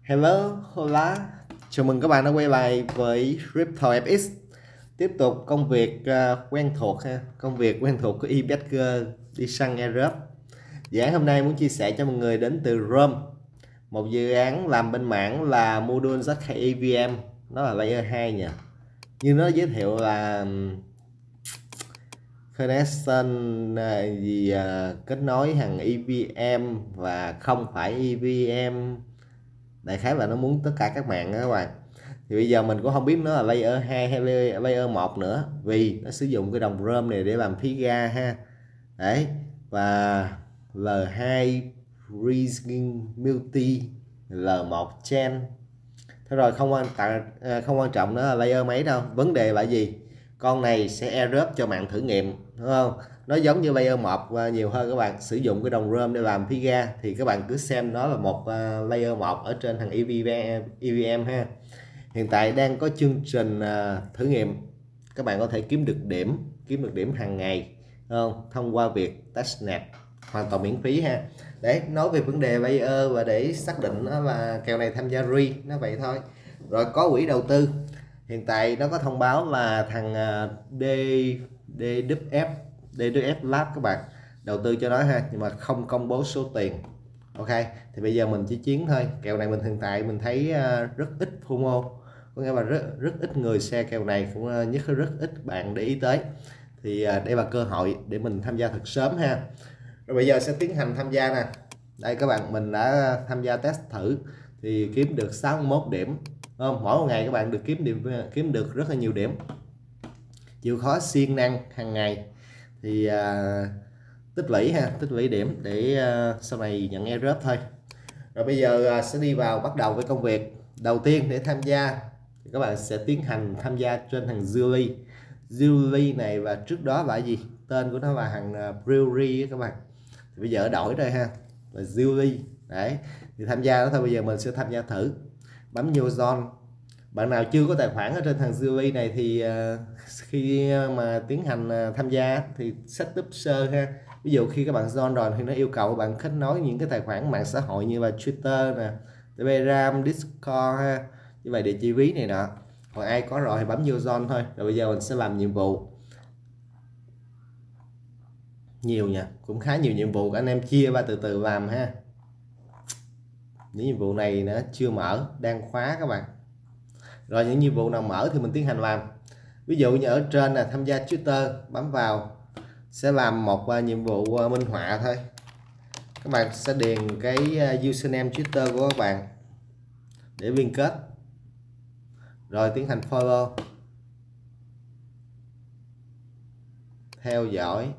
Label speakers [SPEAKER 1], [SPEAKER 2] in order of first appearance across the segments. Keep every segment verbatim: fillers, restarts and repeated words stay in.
[SPEAKER 1] Hello, hola. Chào mừng các bạn đã quay lại với Crypto ép ích. Tiếp tục công việc uh, quen thuộc ha, công việc quen thuộc của eBedger đi săn airdrop. Dự án hôm nay muốn chia sẻ cho mọi người đến từ Rome. Một dự án làm bên mảng là module rắc khai e vê em, nó là layer hai nha. Như nó giới thiệu là connection uh, gì uh, kết nối hàng e vê em và không phải e vê em. Đại khái là nó muốn tất cả các mạng đó các bạn. Thì bây giờ mình cũng không biết nó là layer hai hay layer một nữa, vì nó sử dụng cái đồng Rome này để làm phí ga ha. Đấy, và lờ hai Rising Multi lờ một Chain. Thế rồi không quan trọng không quan trọng nữa là layer mấy đâu, vấn đề là gì? Con này sẽ airdrop cho mạng thử nghiệm, đúng không? Nó giống như layer một và nhiều hơn các bạn, sử dụng cái đồng Rome để làm phí ga thì các bạn cứ xem nó là một layer một ở trên thằng e vê em ha. Hiện tại đang có chương trình thử nghiệm, các bạn có thể kiếm được điểm, kiếm được điểm hàng ngày, không? Thông qua việc testnet hoàn toàn miễn phí ha. Đấy, nói về vấn đề layer và để xác định nó là kèo này tham gia re, nó vậy thôi. Rồi có quỹ đầu tư, hiện tại nó có thông báo là thằng D đê vê ép đê vê ép Lab các bạn đầu tư cho nó ha, nhưng mà không công bố số tiền. Ok, thì bây giờ mình chỉ chiến thôi. Kèo này mình hiện tại mình thấy rất ít FOMO, có nghĩa là rất rất ít người share kèo này, cũng nhất rất ít bạn để ý tới. Thì đây là cơ hội để mình tham gia thật sớm ha. Rồi bây giờ sẽ tiến hành tham gia nè. Đây các bạn, mình đã tham gia test thử thì kiếm được sáu mươi mốt điểm. Không, mỗi một ngày các bạn được kiếm điểm, kiếm được rất là nhiều điểm, chịu khó siêng năng hàng ngày thì uh, tích lũy ha, tích lũy điểm để uh, sau này nhận airdrop thôi. Rồi bây giờ uh, sẽ đi vào bắt đầu với công việc. Đầu tiên để tham gia thì các bạn sẽ tiến hành tham gia trên thằng Julie. Julie này và trước đó là gì? Tên của nó là thằng uh, Brewery các bạn. Thì bây giờ đổi rồi ha, là Julie. Đấy, thì tham gia đó thôi. Bây giờ mình sẽ tham gia thử, bấm vô zone. Bạn nào chưa có tài khoản ở trên thằng Julie này thì uh, khi mà tiến hành uh, tham gia thì setup sơ ha. Ví dụ khi các bạn join rồi thì nó yêu cầu bạn kết nối những cái tài khoản mạng xã hội như là Twitter nè, Telegram, Discord ha, như vậy địa chỉ ví này nọ. Còn ai có rồi thì bấm vô join thôi. Rồi bây giờ mình sẽ làm nhiệm vụ nhiều nha, cũng khá nhiều nhiệm vụ, anh em chia ba từ từ làm ha. Những nhiệm vụ này nó chưa mở, đang khóa các bạn. Rồi những nhiệm vụ nào mở thì mình tiến hành làm. Ví dụ như ở trên là tham gia Twitter, bấm vào sẽ làm một uh, nhiệm vụ uh, minh họa thôi. Các bạn sẽ điền cái uh, username Twitter của các bạn để liên kết, rồi tiến hành follow, theo dõi.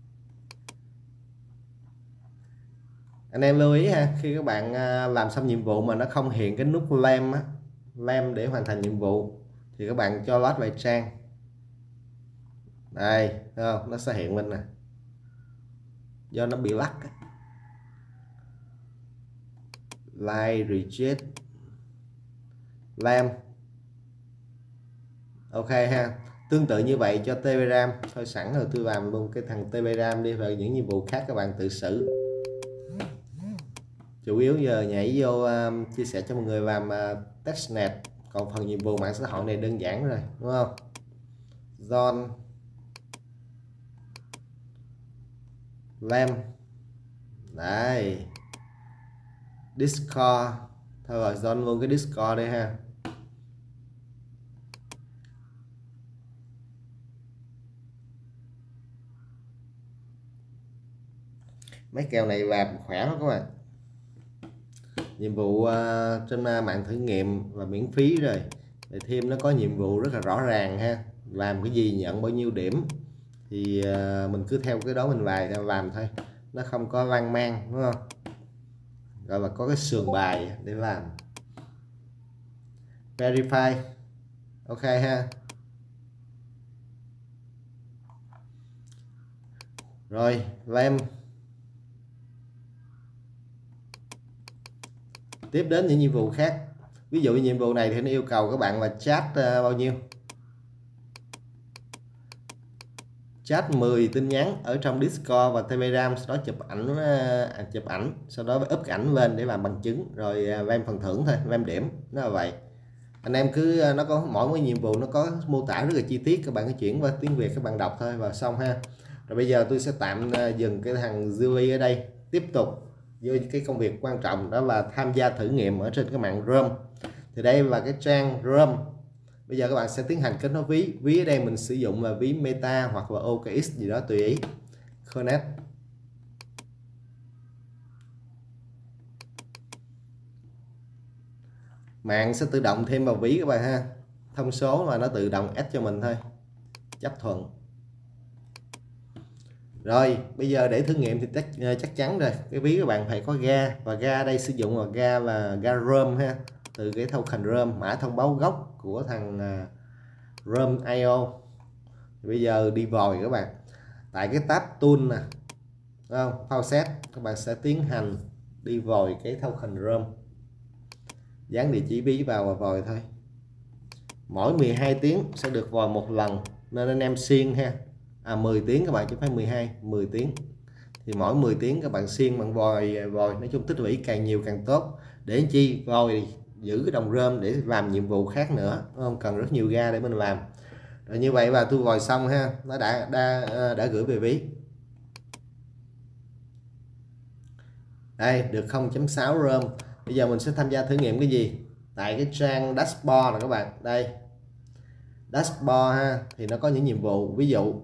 [SPEAKER 1] Anh em lưu ý ha, khi các bạn uh, làm xong nhiệm vụ mà nó không hiện cái nút lem á, lem để hoàn thành nhiệm vụ thì các bạn cho load về trang. Đây, thấy không? Nó sẽ hiện lên nè, do nó bị lắc. Like, reject, lem. Ok ha. Tương tự như vậy cho Telegram. Thôi sẵn rồi tôi làm luôn cái thằng Telegram đi, và những nhiệm vụ khác các bạn tự xử. Chủ yếu giờ nhảy vô um, chia sẻ cho mọi người làm uh, testnet. Còn phần nhiệm vụ mạng xã hội này đơn giản rồi, đúng không? John Lem. Đấy, Discord. Thôi rồi John luôn cái Discord đây ha. Mấy kèo này làm khỏe lắm các bạn. Nhiệm vụ uh, trên mạng thử nghiệm và miễn phí rồi. Để thêm nó có nhiệm vụ rất là rõ ràng ha, làm cái gì nhận bao nhiêu điểm thì uh, mình cứ theo cái đó mình bài làm thôi, nó không có lan man, đúng không? Gọi là có cái sườn bài để làm. Verify. Ok ha. Rồi lem. Tiếp đến những nhiệm vụ khác. Ví dụ nhiệm vụ này thì nó yêu cầu các bạn là chat uh, bao nhiêu. chat mười tin nhắn ở trong Discord và Telegram, sau đó chụp ảnh à, chụp ảnh sau đó up ảnh lên để làm bằng chứng, rồi à, em phần thưởng thôi, em điểm, nó là vậy. Anh em cứ nó có mỗi một nhiệm vụ nó có mô tả rất là chi tiết, các bạn cứ chuyển qua tiếng Việt các bạn đọc thôi và xong ha. Rồi bây giờ tôi sẽ tạm dừng cái thằng Zui ở đây, tiếp tục với cái công việc quan trọng, đó là tham gia thử nghiệm ở trên cái mạng Chrome. Thì đây là cái trang Chrome. Bây giờ các bạn sẽ tiến hành kết nối ví. Ví ở đây mình sử dụng là ví Meta hoặc là o ca ích gì đó tùy ý. Connect. Mạng sẽ tự động thêm vào ví các bạn ha. Thông số mà nó tự động add cho mình thôi. Chấp thuận. Rồi bây giờ để thử nghiệm thì chắc, chắc chắn rồi, cái ví các bạn phải có ga, và ga đây sử dụng là ga và ga Chrome ha, từ cái token Chrome, mã thông báo gốc của thằng Chrome i o. Bây giờ đi vòi các bạn, tại cái tab tool nè, không faucet, các bạn sẽ tiến hành đi vòi cái token Chrome, dán địa chỉ ví vào và vòi thôi. Mỗi mười hai tiếng sẽ được vòi một lần, nên anh em xuyên ha. À, mười tiếng các bạn chứ phải mười hai, mười tiếng thì mỗi mười tiếng các bạn xuyên bằng vòi vòi nói chung tích lũy càng nhiều càng tốt, để chi vòi giữ cái đồng rơm để làm nhiệm vụ khác nữa, không cần rất nhiều ga để mình làm. Rồi như vậy và tôi vòi xong ha, nó đã đã đã gửi về ví. Đây được không chấm sáu rơm. Bây giờ mình sẽ tham gia thử nghiệm cái gì tại cái trang dashboard này các bạn. Đây dashboard ha, thì nó có những nhiệm vụ, ví dụ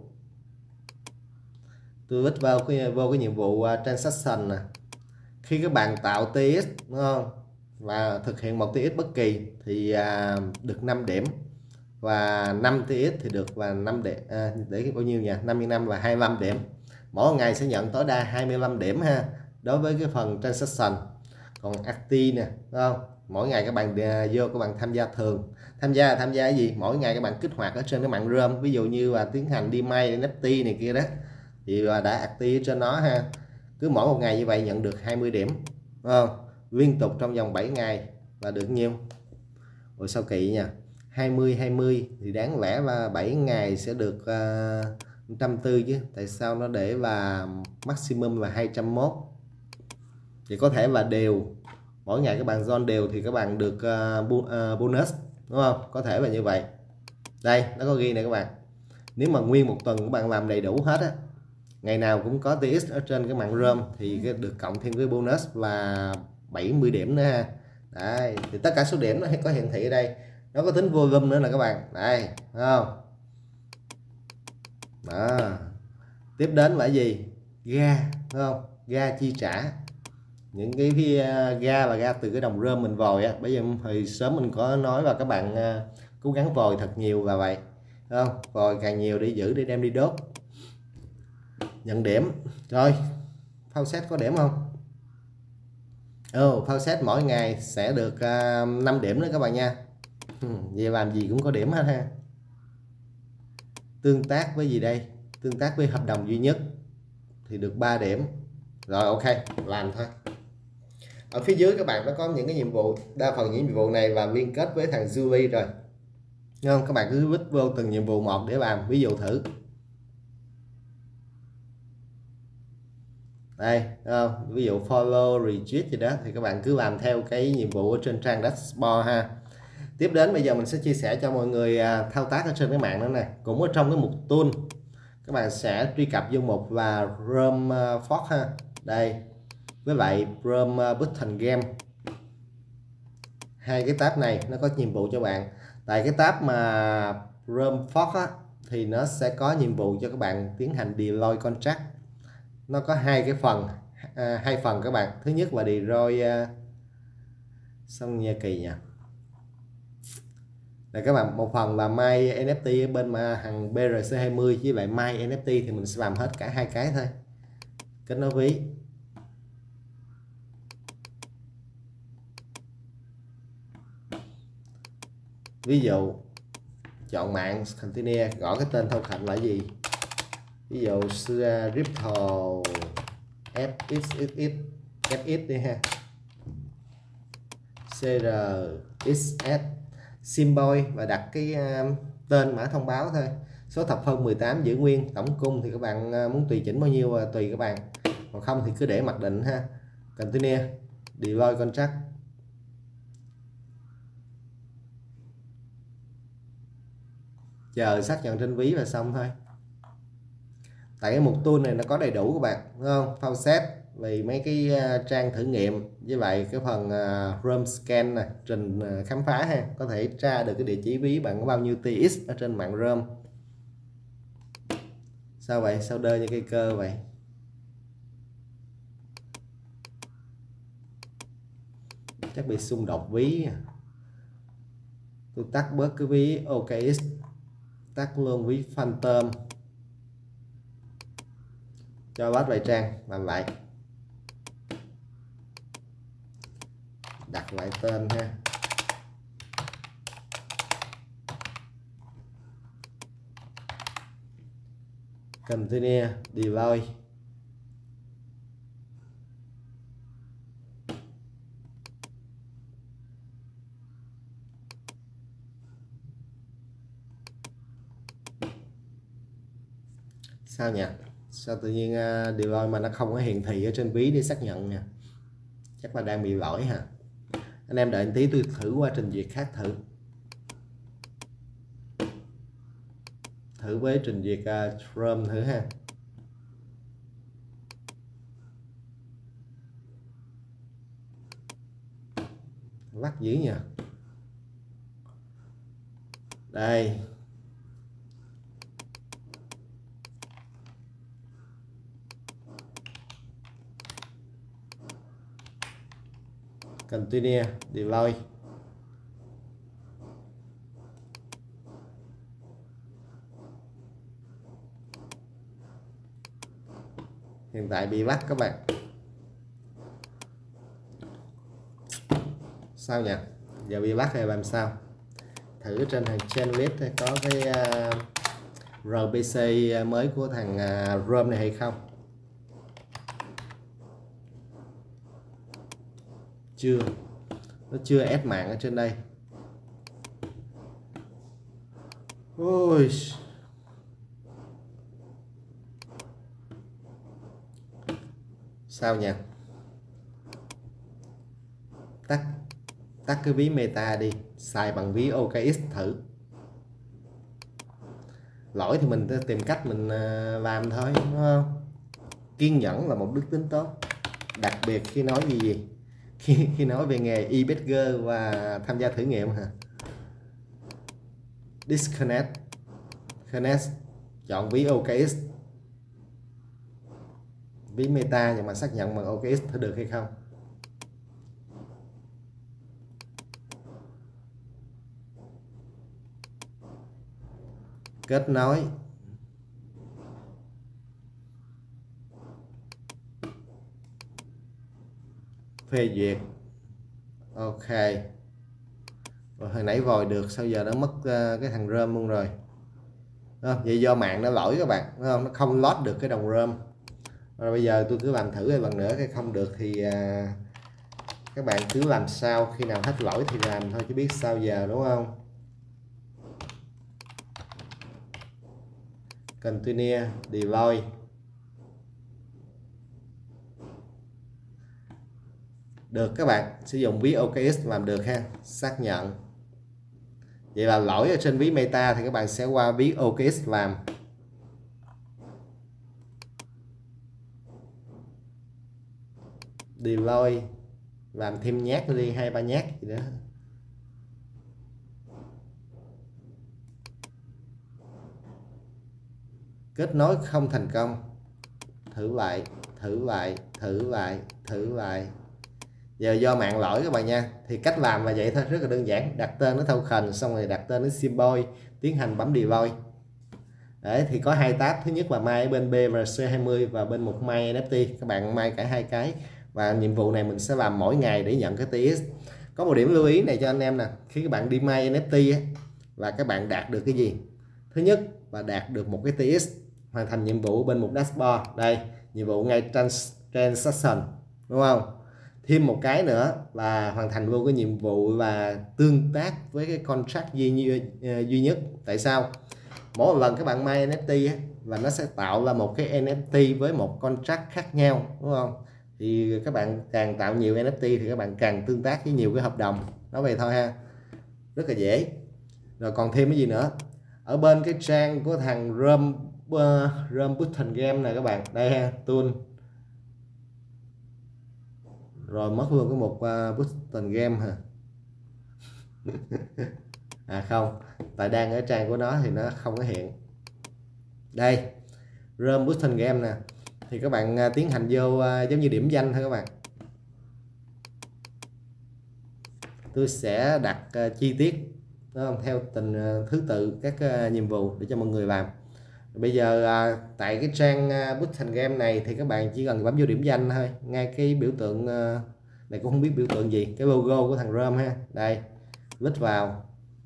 [SPEAKER 1] tôi vít vào cái vô cái nhiệm vụ uh, transaction nè. Khi các bạn tạo tê ích đúng không, và thực hiện một tê ích bất kỳ thì uh, được năm điểm, và năm tê ích thì được và năm điểm, à, để bao nhiêu nhỉ, năm mươi năm là hai mươi lăm điểm. Mỗi ngày sẽ nhận tối đa hai mươi lăm điểm ha, đối với cái phần transaction. Còn active nè đúng không, mỗi ngày các bạn uh, vô các bạn tham gia thường. Tham gia tham gia cái gì, mỗi ngày các bạn kích hoạt ở trên cái mạng Chrome, ví dụ như là tiến hành đi may en ép tê này kia đó, thì đã active trên nó ha. Cứ mỗi một ngày như vậy nhận được hai mươi điểm đúng không? Liên tục trong vòng bảy ngày là được nhiêu? Rồi sao kỳ nha, hai mươi hai mươi thì đáng lẽ là bảy ngày sẽ được uh, một trăm bốn mươi chứ, tại sao nó để là maximum là hai trăm mốt? Thì có thể là đều, mỗi ngày các bạn zone đều thì các bạn được uh, bu uh, bonus đúng không? Có thể là như vậy. Đây nó có ghi này các bạn, nếu mà nguyên một tuần các bạn làm đầy đủ hết á, ngày nào cũng có tê ích ở trên cái mạng Chrome thì cái được cộng thêm cái bonus là bảy mươi điểm nữa ha. Đấy, thì tất cả số điểm nó có hiển thị ở đây, nó có tính volume nữa là các bạn. Đây thấy không? Đó. Tiếp đến là gì? Ga đúng không? Ga chi trả. Những cái ga là ga từ cái đồng Chrome mình vòi á. Bây giờ hồi sớm mình có nói và các bạn uh, cố gắng vòi thật nhiều là vậy. Đúng không? Vòi càng nhiều để giữ để đem đi đốt. Nhận điểm. Rồi faucet có điểm không? Oh, faucet mỗi ngày sẽ được uh, năm điểm nữa các bạn nha. Vậy làm gì cũng có điểm hết ha. Tương tác với gì đây? Tương tác với hợp đồng duy nhất thì được ba điểm. Rồi ok, làm thôi. Ở phía dưới các bạn nó có những cái nhiệm vụ, đa phần những nhiệm vụ này là liên kết với thằng Julie rồi. Đúng không? Các bạn cứ vít vô từng nhiệm vụ một để làm, ví dụ thử. Đây, không? Ví dụ follow, retweet gì đó thì các bạn cứ làm theo cái nhiệm vụ ở trên trang dashboard ha. Tiếp đến bây giờ mình sẽ chia sẻ cho mọi người thao tác ở trên cái mạng đó nè. Cũng ở trong cái mục tool, các bạn sẽ truy cập vô mục là Chrome Fork ha. Đây, với lại Chrome Button Game. Hai cái tab này nó có nhiệm vụ cho bạn. Tại cái tab mà Chrome Fork á, thì nó sẽ có nhiệm vụ cho các bạn tiến hành deploy contract. Nó có hai cái phần, à, hai phần các bạn. Thứ nhất là deploy uh, xong nha kỳ nha. Là các bạn, một phần là My en ép tê bên mà hàng bê rờ xê hai mươi với lại My en ép tê thì mình sẽ làm hết cả hai cái thôi. Kết nối ví. Ví dụ chọn mạng continue, gõ cái tên token là gì? Ví dụ Ripple ép ích ích ích ép ích đi ha. xê rờ ích ét symbol và đặt cái uh, tên mã thông báo thôi. Số thập phân mười tám giữ nguyên, tổng cung thì các bạn muốn tùy chỉnh bao nhiêu tùy các bạn, còn không thì cứ để mặc định ha. Continue, deploy contract. Chờ xác nhận trên ví và xong thôi. Tại cái mục tool này nó có đầy đủ các bạn, đúng không? Faucet vì mấy cái trang thử nghiệm, với lại cái phần uh, room scan này, trình uh, khám phá ha, có thể tra được cái địa chỉ ví bạn có bao nhiêu tê ích ở trên mạng room. Sao vậy? Sao đơ như cây cơ vậy? Chắc bị xung đột ví. Tôi tắt bớt cái ví ô ca ích, tắt luôn ví Phantom, cho bắt lại trang, làm lại, đặt lại tên ha. Continue, deploy. Sao nhỉ? Sao tự nhiên uh, deploy mà nó không có hiển thị ở trên ví để xác nhận nha? Chắc là đang bị lỗi hả? Anh em đợi một tí tôi thử qua trình duyệt khác thử. Thử với trình duyệt uh, Chrome thử ha. Lắc dữ nhỉ. Đây. Continue, deploy. Hiện tại bị bắt các bạn. Sao nhỉ? Giờ bị bắt thì làm sao? Thử trên thằng Chainlist có cái uh, rờ pê xê mới của thằng uh, Chrome này hay không? Chưa, nó chưa ép mạng ở trên đây. Ôi, sao nhỉ? Tắt tắt cái ví Meta đi, xài bằng ví ô ca ích thử. Lỗi thì mình tìm cách mình làm thôi, đúng không? Kiên nhẫn là một đức tính tốt, đặc biệt khi nói gì gì khi, khi nói về nghề e-badger và tham gia thử nghiệm hả? Disconnect, connect, chọn ví ô ca ích, ví Meta nhưng mà xác nhận bằng ô ca ích thử được hay không. Kết nối, phê duyệt, ok. Rồi hồi nãy vòi được, sao giờ nó mất uh, cái thằng rơm luôn rồi. Không, vậy do mạng nó lỗi các bạn, đúng không? Nó không load được cái đồng rơm. Rồi bây giờ tôi cứ làm thử lần nữa, cái không được thì uh, các bạn cứ làm sao, khi nào hết lỗi thì làm thôi chứ biết sao giờ, đúng không? Continue, deploy. Được các bạn, sử dụng ví ô ca ích làm được ha, xác nhận. Vậy là lỗi ở trên ví Meta thì các bạn sẽ qua ví ô ca ích làm. Deploy, làm thêm nhát đi, hai ba nhát gì đó. Kết nối không thành công. Thử lại, thử lại, thử lại, thử lại. Giờ do mạng lỗi các bạn nha. Thì cách làm là vậy thôi, rất là đơn giản. Đặt tên nó token, xong rồi đặt tên nó symbol, tiến hành bấm deploy. Đấy, thì có hai tab, thứ nhất là mai ở bên B và C hai mươi và bên một mai en ép tê. Các bạn mai cả hai cái. Và nhiệm vụ này mình sẽ làm mỗi ngày để nhận cái tê ích. Có một điểm lưu ý này cho anh em nè, khi các bạn đi mai en ép tê ấy, là các bạn đạt được cái gì? Thứ nhất là đạt được một cái tê ích, hoàn thành nhiệm vụ bên một dashboard. Đây, nhiệm vụ ngay trans transaction, đúng không? Thêm một cái nữa là hoàn thành luôn cái nhiệm vụ là tương tác với cái contract duy, duy nhất. Tại sao? mỗi lần các bạn may en ép tê á, và nó sẽ tạo ra một cái en ép tê với một contract khác nhau, đúng không? Thì các bạn càng tạo nhiều en ép tê thì các bạn càng tương tác với nhiều cái hợp đồng. Nói vậy thôi ha, rất là dễ. Rồi còn thêm cái gì nữa, ở bên cái trang của thằng Rum uh, Rum Button Game này các bạn, đây ha, tool, rồi mất luôn cái mục uh, Button Game hả? À không, tại đang ở trang của nó thì nó không có hiện. Đây, Rum Button Game nè, thì các bạn uh, tiến hành vô uh, giống như điểm danh thôi các bạn. Tôi sẽ đặt uh, chi tiết, đúng không? Theo tình uh, thứ tự các uh, nhiệm vụ để cho mọi người làm. Bây giờ à, tại cái trang uh, Button Game này thì các bạn chỉ cần bấm vô điểm danh thôi, ngay cái biểu tượng uh, này cũng không biết biểu tượng gì, cái logo của thằng Rum ha, đây, click vào,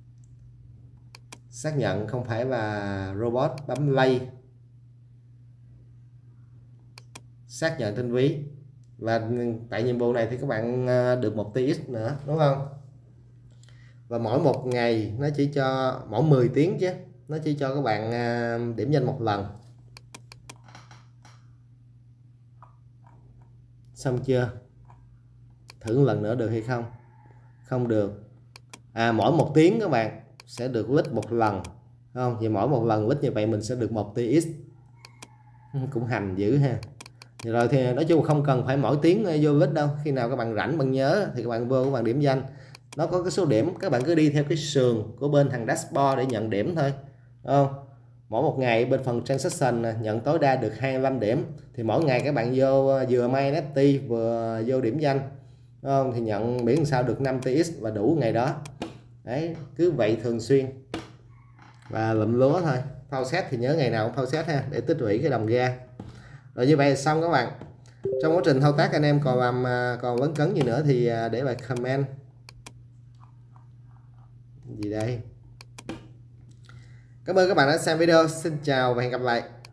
[SPEAKER 1] xác nhận không phải là robot, bấm play, xác nhận tên ví, và tại nhiệm vụ này thì các bạn uh, được một tê ích nữa, đúng không? Và mỗi một ngày nó chỉ cho, mỗi mười tiếng chứ, nó chỉ cho các bạn uh, điểm danh một lần. Xong chưa? Thử một lần nữa được hay không? Không được. À, mỗi một tiếng các bạn sẽ được lít một lần, không? Vậy mỗi một lần lít như vậy mình sẽ được một tê ích. Cũng hành dữ ha. Rồi thì nói chung không cần phải mỗi tiếng vô lít đâu. Khi nào các bạn rảnh, bạn nhớ thì các bạn vô các bạn điểm danh. Nó có cái số điểm, các bạn cứ đi theo cái sườn của bên thằng dashboard để nhận điểm thôi, đúng không? Mỗi một ngày bên phần transaction nhận tối đa được hai mươi lăm điểm, thì mỗi ngày các bạn vô vừa may en ép tê vừa vô điểm danh, đúng không? Thì nhận miễn sao được năm tê ích và đủ ngày đó. Đấy, cứ vậy thường xuyên và lụm lúa thôi. Phao set thì nhớ ngày nào cũng phao set ha, để tích lũy cái đồng ra. Rồi như vậy là xong các bạn. Trong quá trình thao tác anh em còn làm còn vấn cấn gì nữa thì để lại comment. Gì đây? Cảm ơn các bạn đã xem video. Xin chào và hẹn gặp lại.